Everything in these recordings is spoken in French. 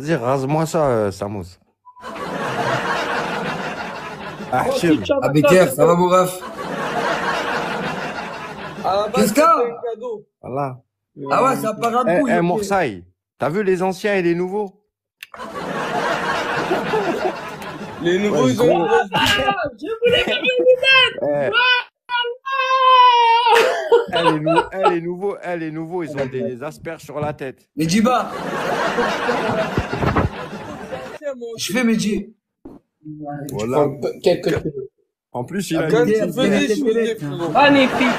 Vas-y, rase-moi ça, Samos. Oh, Hachim. Ticha, Ah, Becker, ça va, mon ref? à la base, Qu'est-ce c'était qu'il y a? un cadeau. Voilà. Ah ouais, ça part un Eh, couille, ok. Morsaï, t'as vu les anciens et les nouveaux? Les nouveaux, Ouais, ils ont gros. une grosse Je voulais pas me Les nouveaux, ils ont des asperges sur la tête. Medjiba, anciens, moi je aussi. fais Medji. Voilà. Quelques. En plus, il a Quand une... tu faisais, je faisais, frérot. magnifique.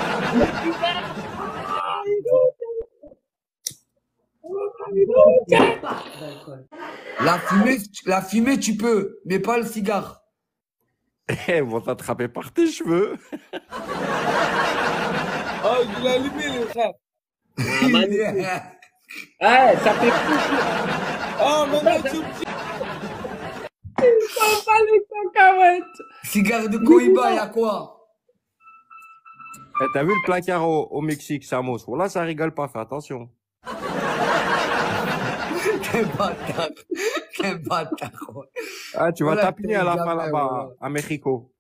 La fumée, tu peux, mais pas le cigare. Eh, ils vont t'attraper par tes cheveux. Oh, je l'ai allumé, le frère. Ouais, ça fait plaisir. Oh, maintenant, tu me dis. On pas les cacahuètes. Cigare de Cohiba, y'a quoi? Eh, t'as vu le placard au Mexique, Samos? Voilà, ça rigole pas, fais attention. Quel bâtard. Quel bâtard, ouais. Ah, tu vas Voilà, tapiner à la fin jamais, là-bas, ouais. à Mexico.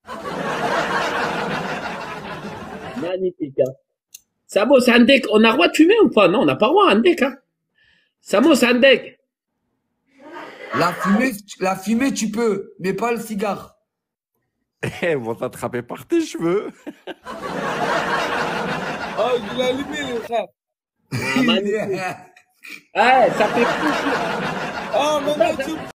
Magnifique. Hein. Samo, c'est un deck. On a le droit de fumer ou pas? Non, on n'a pas le droit, un deck. Hein. Samo, c'est un deck. La fumée, tu peux, mais pas le cigare. Eh, ils vont t'attraper par tes cheveux. Oh, je l'ai allumé, le frère. Ouais, ça fait plaisir. Oh, maintenant, tu me dis.